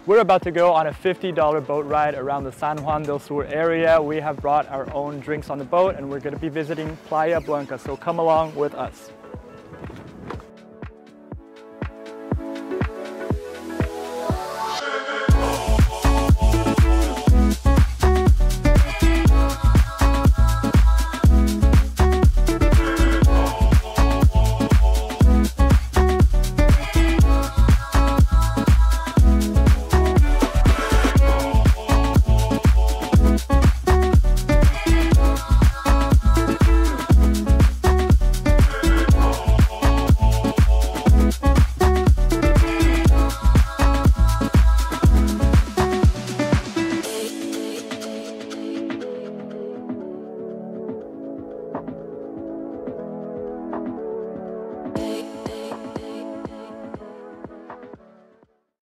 We're about to go on a $50 boat ride around the San Juan del Sur area. We have brought our own drinks on the boat and we're going to be visiting Playa Blanca, so come along with us.